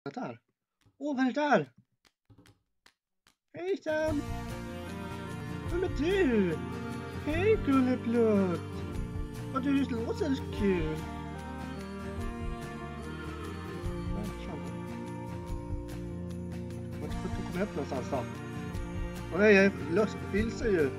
där? Åh, vad är det där? Hejsan! Vem är du? Hej, gulleplutt! Vad du låter så kul. Vad kommer upp någonstans då? Åh nej, jag vilse ju.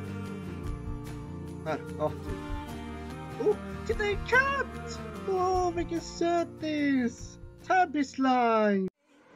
Här, ja. Oh, titta, en katt! Åh, vilken sötis! Tabby slime!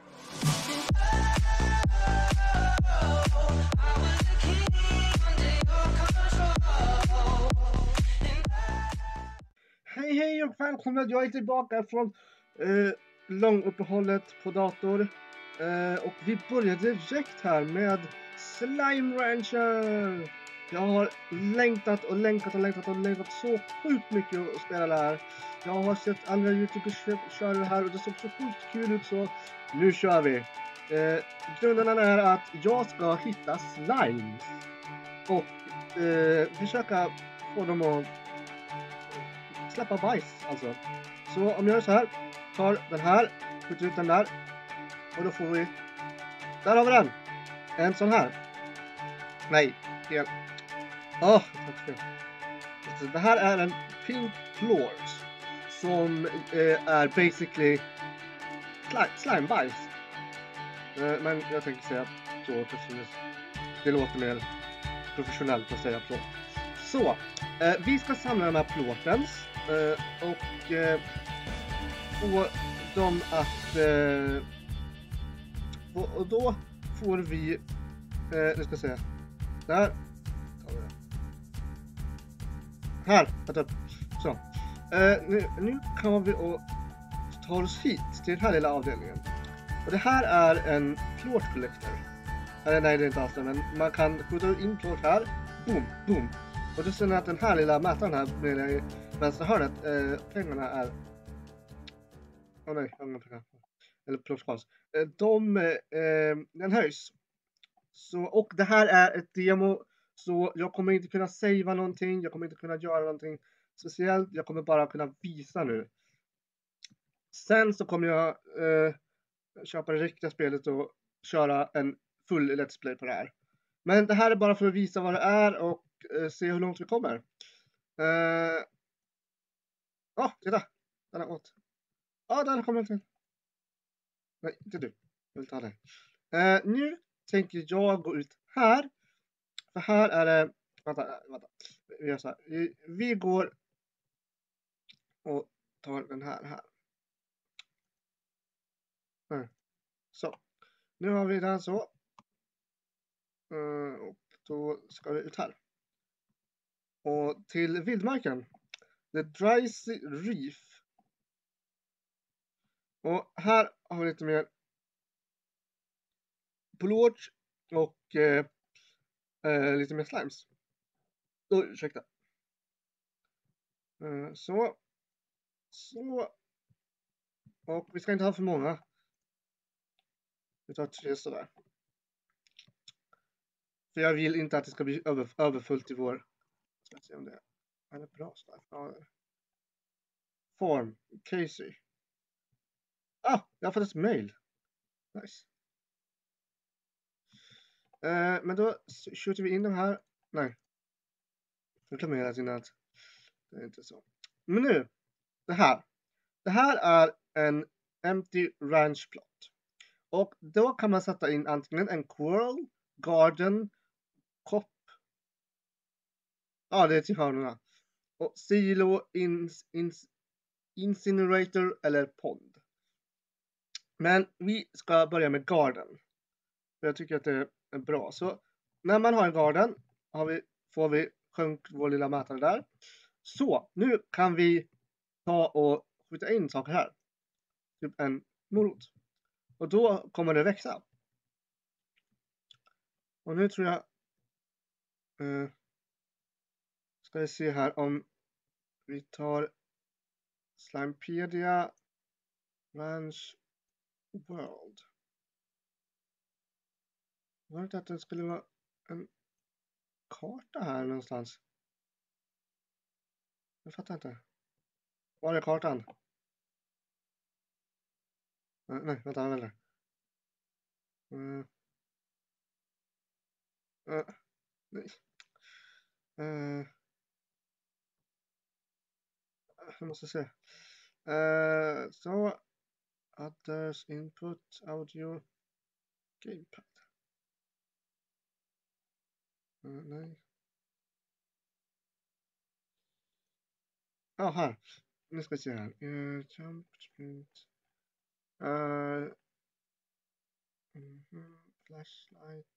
Hej och välkomna, jag är tillbaka från långuppehållet på dator. Och vi börjar direkt här med Slime Rancher. Jag har längtat så sjukt mycket att spela det här. Jag har sett andra YouTubers köra det här och det såg så sjukt kul ut, så nu kör vi. Grunden är att jag ska hitta slimes och försöka få dem att släppa bajs alltså. Så om jag gör så här, tar den här, skjuter ut den där och då får vi, där har vi den, en sån här. Nej, fel. Det här är en pink floors som är basically slimebajs. Men jag tänker säga så, det låter mer professionellt att säga så. Så, vi ska samla de här plåtens och få dem att och då får vi nu ska jag säga där här, vänta. Så nu kan vi och ta oss hit till den här lilla avdelningen, och det här är en plåt collector. Eller nej, det är inte alls det, men man kan skjuta in plåt här, boom, boom. Och då ser ni att den här lilla mätaren här med i vänstra hörnet, pengarna är... Åh nej, pengar. Eller plåtskans. Den höjs. Så, och det här är ett demo, så jag kommer inte kunna savea någonting. Jag kommer inte kunna göra någonting speciellt. Jag kommer bara kunna visa nu. Sen så kommer jag köpa det riktiga spelet och köra en full let's play på det här. Men det här är bara för att visa vad det är och se hur långt vi kommer. Titta. Den har gått. Där kommer den till. Nej, inte du. Jag vill ta den. Nu tänker jag gå ut här. För här är det... Vänta. Vi gör så här. Vi går och tar den här. Så. Nu har vi den så. Och då ska vi ut här. Och till vildmarken. The Dicey Reef. Och här har vi lite mer plåt och lite mer slimes. Ursäkta. Så. Och vi ska inte ha för många. Vi tar 3 sådär. För jag vill inte att det ska bli överfullt i vår. Ska se om det är bra sådär. Form. Casey. Jag har fått ett mail. Nice. Men då skjuter vi in den här. Nej. Jag glömmer hela tiden att det är inte så. Men nu. Det här är en empty ranch plot. Och då kan man sätta in antingen en quirl, garden, kopp. Det är till hörnorna. Och silo, incinerator eller pond. Men vi ska börja med garden. För jag tycker att det är bra. Så när man har en garden får vi sjönk vår lilla mätare där. Så nu kan vi ta och skjuta in saker här. Typ en morot. Och då kommer det växa. Och nu tror jag ska vi se här om vi tar Slimepedia Ranch World. Var det att det skulle vara en karta här någonstans? Jag fattar inte. Var är kartan? Nej, vänta, han väljer. Nej. Jag måste se. Så, others input, audio, gamepad. Nej. Ja, här. Nu ska vi se här. Jump, sprint. Flashlight.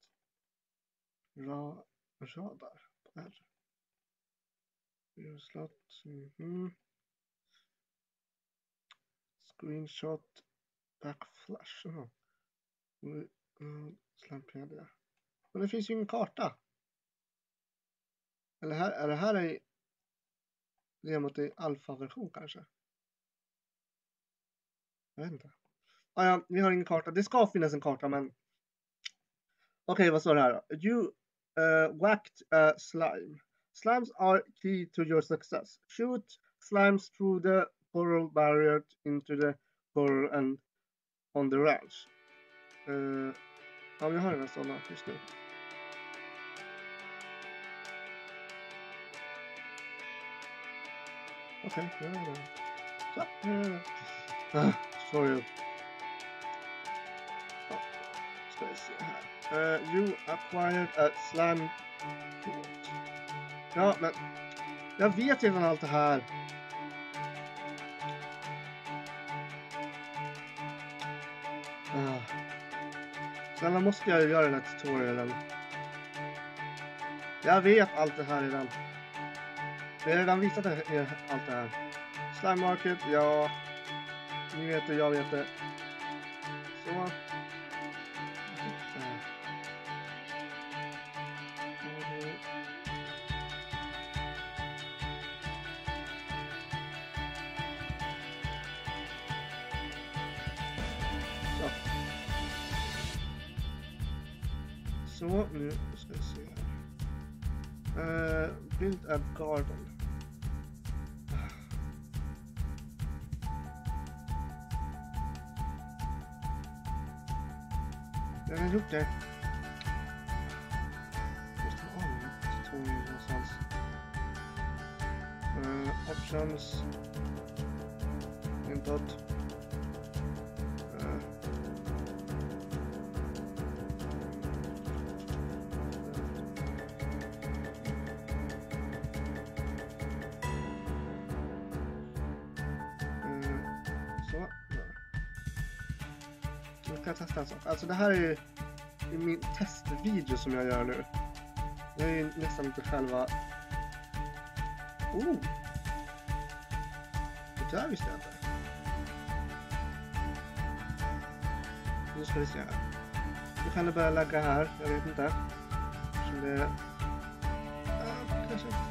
Radar. R. Slot. Screenshot. Backflash. Slampade det. Men det finns ju ingen karta. Eller här, är det här i demot i alfa-version kanske? Jag vet inte. Ja, vi har ingen karta. Det ska finnas en karta, men okej, vad står det här då? You whacked a slime. Slimes are key to your success. Shoot slimes through the coral barrier into the coral and on the ranch. Ja, vi har inga sådana just nu. Okej, jag gör det. Så, sorry. Ska vi se här. You acquired a slime. Ja, men jag vet redan allt det här. Snälla, måste jag göra den här tutorialen? Jag vet allt det här redan. Jag har redan visat er allt det här. Slime market, ja. Ni vet det, jag vet det. Så. Så, nu ska vi se här. Build a garden. Jag har gjort det. Just det, tog någonstans. Options. Input. Jag testa en sak. Alltså det här är ju min testvideo som jag gör nu. Det är ju nästan inte själva... Det där visste jag inte. Nu ska vi se här. Nu kan det börja lagga här. Jag vet inte. Så det... Kanske inte.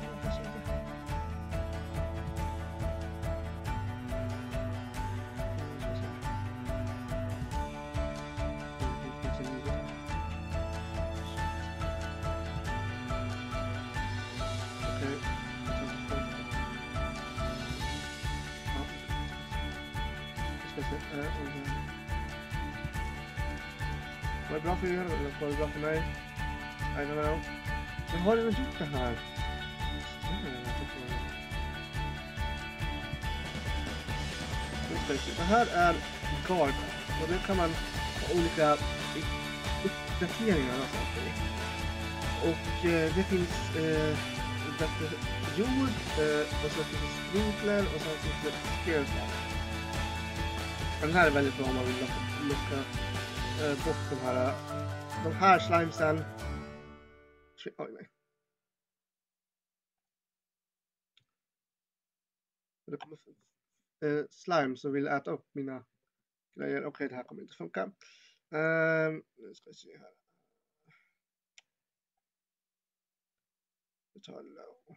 Var det bra för er eller var det bra för mig? I don't know. Jag har redan gjort det här. Det här är Guard och det kan man ha olika uppdateringar och sånt i. Och det finns jord och så finns det sprinkler och så finns det scarecrow. Den här är väldigt bra om man vill locka bort de här slimesen. Oj, nej. Det kommer slime som vill äta upp mina grejer. Okej, det här kommer inte funka. Nu ska vi se här. Vi tar low.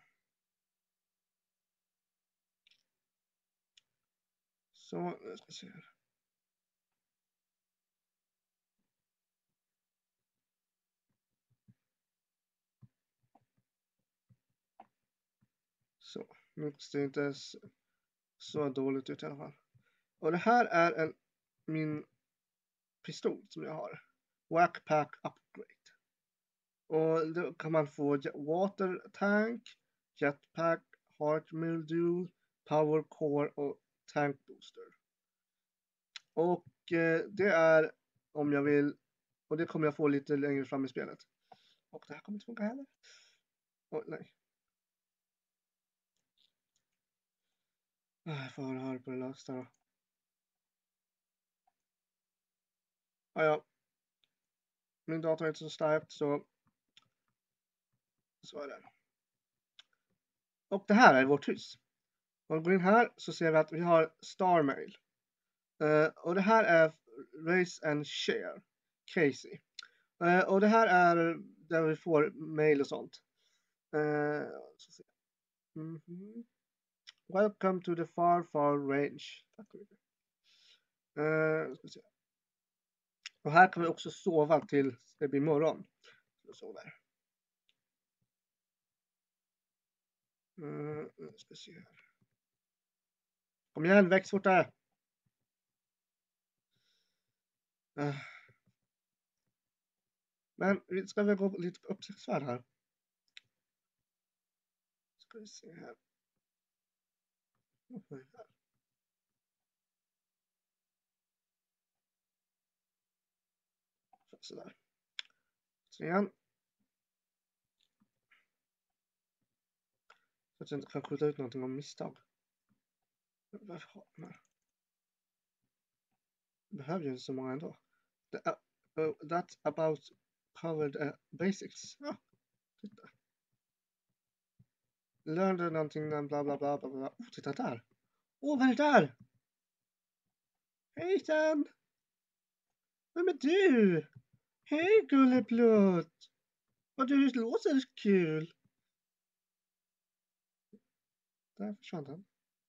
Så, nu ska vi se här. Så, nu ser det inte så dåligt ut i alla fall. Och det här är min pistol som jag har. Wackpack upgrade. Och då kan man få water tank, jetpack, heart mildew, power core och tank booster. Och det är om jag vill, och det kommer jag få lite längre fram i spelet. Och det här kommer inte funka heller. Nej. Jag får höra på det lösta då. Ja. Min dator är inte så starkt så är det. Och det här är vårt hus. Om vi går in här så ser vi att vi har Star Mail. Och det här är Raise and Share. Casey. Och det här är där vi får mail och sånt. Welcome to the far range. Tack så mycket. Ska se. Och här kan vi också sova till det blir morgon. Så sover. Ska se här. Kom igen, väx fortare. Men vi ska väl gå lite på uppsiktsfärd här. Ska vi se här. Sådär. Så igen. Så att jag inte kan skjuta ut någonting om misstag. Varför har den här? Behöver ju inte så många ändå. That's about covered basics. Ja, titta. Lärde någonting, bla bla bla bla bla. Titta där. Vad är det där? Hejsan! Vem är du? Hej gulleplutt! Vad du låter kul. Där försvann den.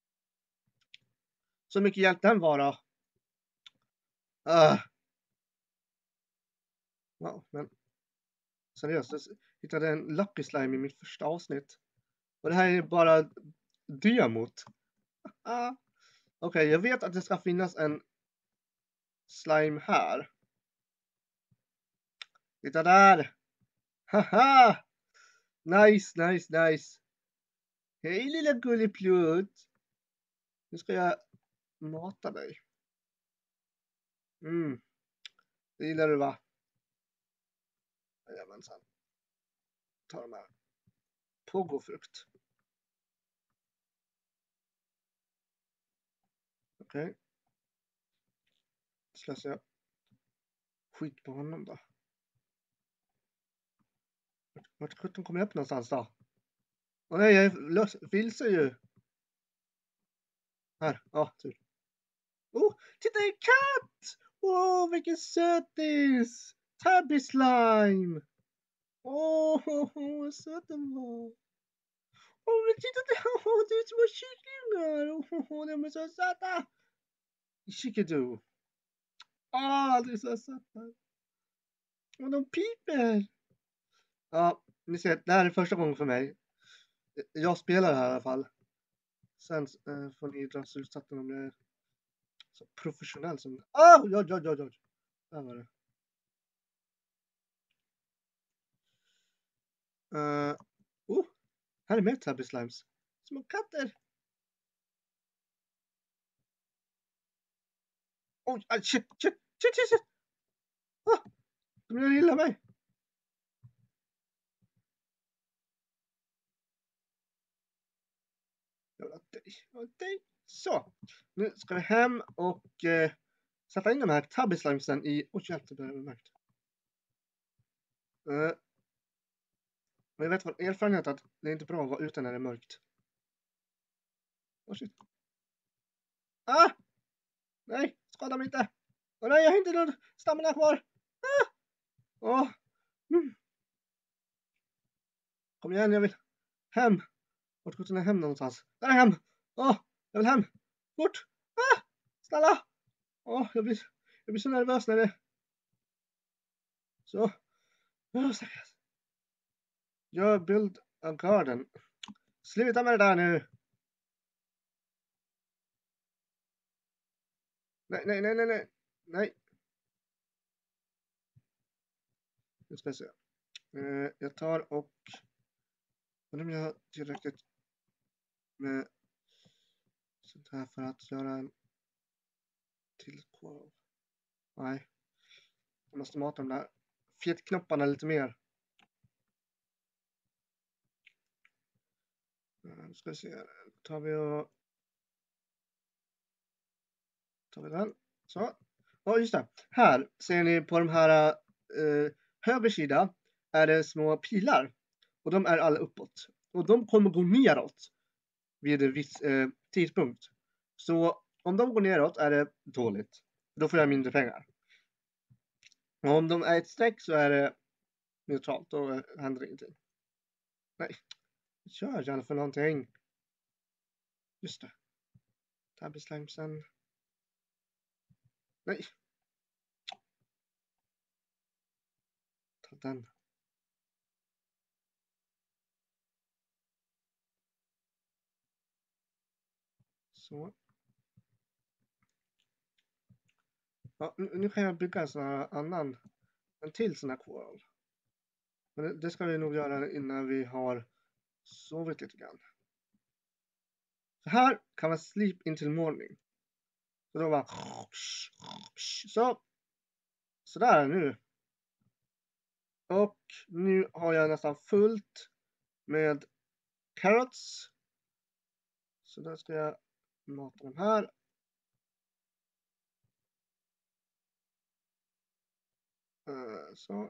Så mycket hjälp den var då. Wow, men seriöst, jag hittade en Lucky Slime i mitt första avsnitt. Och det här är bara demot. Okej, jag vet att det ska finnas en slime här. Titta där! Haha! Nice. Hej lilla gulleplutt! Nu ska jag mata dig. Det gillar du va? Jajamensan. Ta de här. Pågåfrukt. Okej. Slösar jag skit på honom då. Vart sjutton kommer jag upp någonstans då? Åh nej, jag vilse ju. Här, tur. Titta en katt! Vilken sötis! Tabby slime! Vad söt den var. Men titta där! Det är små kycklingar! De är så söta! Chickadoo! Det är så söta! Och de piper! Ja, ni ser, det här är första gången för mig. Jag spelar här i alla fall. Sen får ni dra slutsatsen om det är så professionell som... Oj! Där var det. Här är mer Tabby Slimes. Små katter. Oj, shit. De gillar mig. Dig. Så, nu ska vi hem och sätta in de här Tabby Slimesen i... hjälp, det börjar bli mörkt. Men jag vet från erfarenhet att det är inte bra att vara ute när det är mörkt. Shit. Nej, skada mig inte. Nej, jag har inte någon stamina kvar. Kom igen, jag vill hem. Vart går jag hem någonstans? Där är hem. Jag vill hem. Fort. Snälla. Jag blir så nervös när det... Så. Jag build a garden. Sluta med det där nu. Nej. Nu ska vi se. Jag tar och... Undrar om jag har tillräckligt med sånt här för att göra en till quote. Nej. Jag måste mata de där fettknopparna lite mer. Nu ska vi se. Tar vi den. Så. Ja, just det. Här ser ni på de här höger sida är det små pilar. Och de är alla uppåt. Och de kommer gå neråt vid en viss tidpunkt. Så om de går neråt är det dåligt. Då får jag mindre pengar. Och om de är ett streck så är det neutralt. Då händer ingenting. Nej. Kör gärna för någonting. Just det. Tabby slimesen. Nej. Ta den. Så. Ja, nu kan jag bygga en sån här en till sån här coral. Men det ska vi nog göra innan vi har sovit lite grann. Så här kan man sleep until morning. Så då bara... Så där nu. Och nu har jag nästan fullt med carrots. Så då ska jag mata dem här. Så.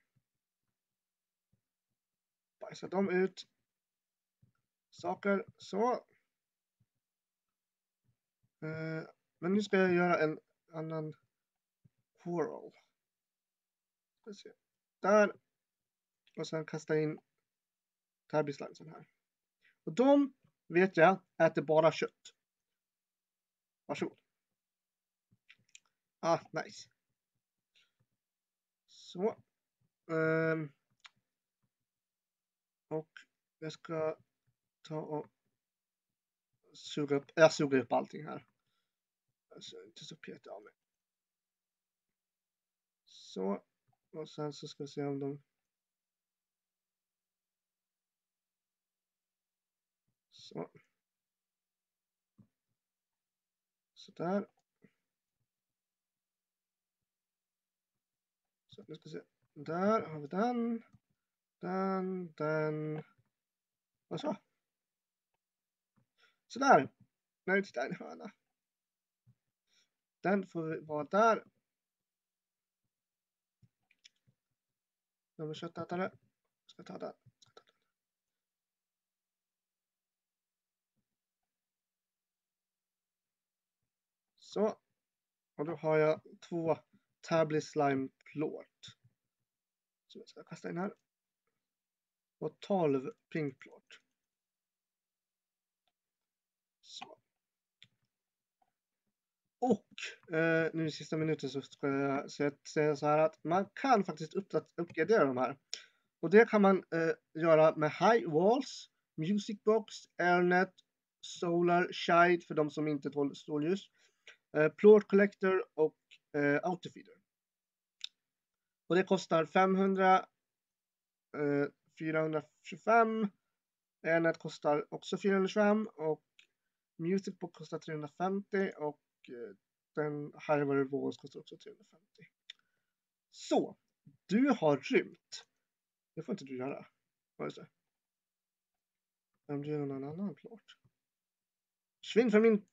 Bajsa dem ut. Saker. Så. Men nu ska jag göra en annan coral. Ska se. Där. Och sen kasta in tabby-slimesen här. Och de vet jag äter bara kött. Varsågod. Ah, nice. Så. Och jag ska ta och jag suger upp allting här. Alltså, inte så petig av mig. Så. Och sen så ska vi se om de... Så. Så där. Så nu ska vi se. Där har vi den. Den. Och så. Så där. Nu tittar en hörna. Den får vara där. Nummer köttätare. Ska ta den. Så. Och då har jag 2 tabby slime plåt. Så jag ska kasta in här. Och 12 pink plåt. Så. Och nu i sista minuten så ska jag säga så här att man kan faktiskt uppgradera de här. Och det kan man göra med High Walls, Music Box, Airnet, Solar, Shide för de som inte tål strålljus, Plort Collector och Autofeeder. Och det kostar 500, 425, Airnet kostar också 425 och Music Box kostar 350 och den High Walls kostar också 350. Så, du har rymt. Det får inte du göra. Vad är det? Om du gör någon annan plåt. Svinn för min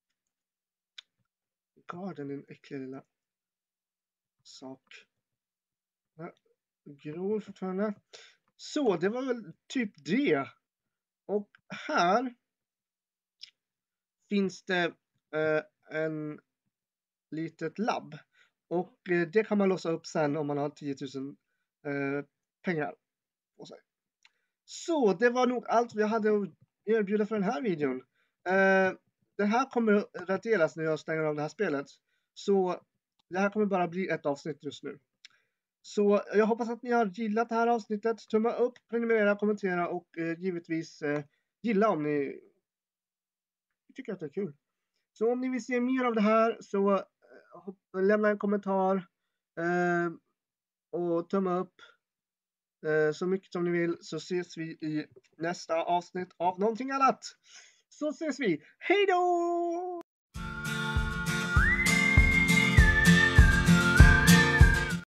garden, din äckliga lilla sak. Ja, gror fortfarande. Så, det var väl typ det. Och här finns det en litet labb. Och det kan man låsa upp sen om man har 10 000 pengar på sig. Så det var nog allt vi hade att erbjuda för den här videon. Det här kommer att raderas när jag stänger av det här spelet. Så det här kommer bara bli ett avsnitt just nu. Så jag hoppas att ni har gillat det här avsnittet. Tumma upp, prenumerera, kommentera och givetvis gilla om ni tycker att det är kul. Så om ni vill se mer av det här så lämna en kommentar och tumma upp. så mycket som ni vill, så ses vi i nästa avsnitt av någonting annat. Så ses vi. Hej då!